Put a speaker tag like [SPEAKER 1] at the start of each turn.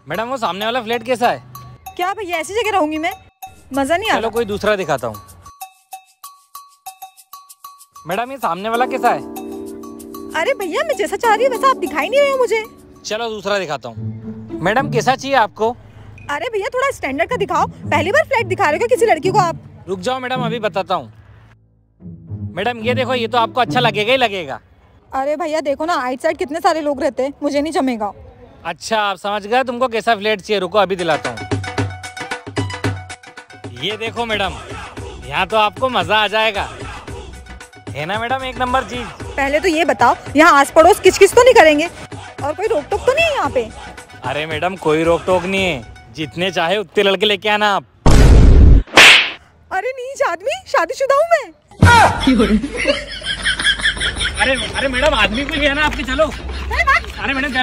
[SPEAKER 1] Madam वो सामने वाला फ्लैट कैसा है?
[SPEAKER 2] क्या भैया ऐसी जगह रहूंगी मैं, मजा नहीं आ
[SPEAKER 1] चलो
[SPEAKER 2] रहा।
[SPEAKER 1] कोई दूसरा दिखाता हूँ। मैडम ये सामने वाला कैसा है?
[SPEAKER 2] अरे भैया मैं जैसा चाह रही हूँ वैसा आप दिखाई नहीं रहे हो मुझे।
[SPEAKER 1] चलो दूसरा दिखाता हूँ। मैडम कैसा चाहिए आपको?
[SPEAKER 2] अरे भैया थोड़ा स्टैंडर्ड का दिखाओ, पहली बार फ्लैट दिखा रहे हो किसी लड़की को आप।
[SPEAKER 1] रुक जाओ मैडम, अभी बताता हूँ। मैडम ये देखो, ये तो आपको अच्छा लगेगा ही लगेगा।
[SPEAKER 2] अरे भैया देखो ना, आइट साइड कितने सारे लोग रहते हैं, मुझे नहीं जमेगा।
[SPEAKER 1] अच्छा आप समझ गए तुमको कैसा फ्लैट चाहिए, रुको अभी दिलाता हूँ। ये देखो मैडम, यहाँ तो आपको मजा आ जाएगा, है ना मैडम, एक नंबर चीज।
[SPEAKER 2] पहले तो ये बताओ यहाँ आस पड़ोस किचकिच तो नहीं करेंगे और कोई रोक टोक तो नहीं है यहाँ पे?
[SPEAKER 1] अरे मैडम कोई रोक टोक नहीं है, जितने चाहे उतने लड़के लेके आना आप।
[SPEAKER 2] अरे नीच आदमी, शादीशुदा हूँ मैं।
[SPEAKER 1] अरे मैडम आदमी को लिया ना आपके, चलो। अरे मैडम